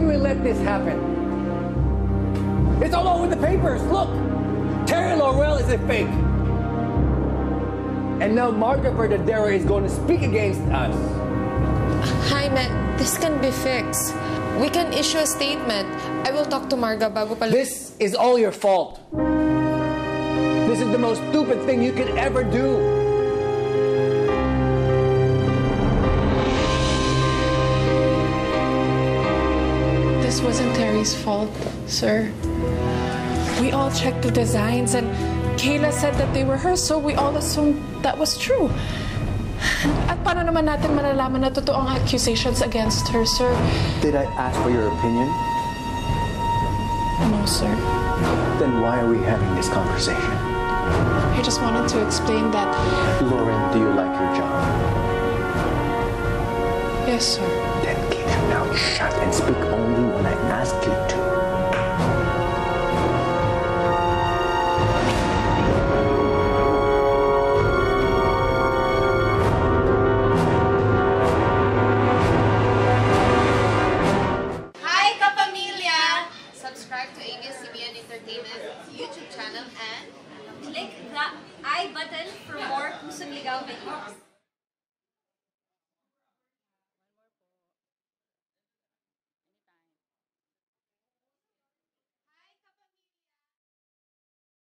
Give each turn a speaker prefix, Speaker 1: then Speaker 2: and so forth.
Speaker 1: can we let this happen? It's all over the papers. Look, Terry Laurel is a fake. And now Marga Verdadero is going to speak against us.
Speaker 2: Jaime, this can be fixed. We can issue a statement. I will talk to Marga bago pala.
Speaker 1: This is all your fault. This is the most stupid thing you could ever do.
Speaker 3: This wasn't Terry's fault, sir. We all checked the designs and Kayla said that they were hers, so we all assumed that was true. At paano naman natin malalaman na totoo ang accusations against her, sir?
Speaker 1: Did I ask for your opinion?
Speaker 3: No, sir.
Speaker 1: Then why are we having this conversation?
Speaker 3: I just wanted to explain that...
Speaker 1: Lauren, do you like your job?
Speaker 3: Yes, sir.
Speaker 1: Then keep your mouth shut and speak only when I ask you to.
Speaker 4: Hi, Kapamilya! Subscribe to ABS-CBN Entertainment YouTube channel and click the I button for more Pusong Ligaw videos.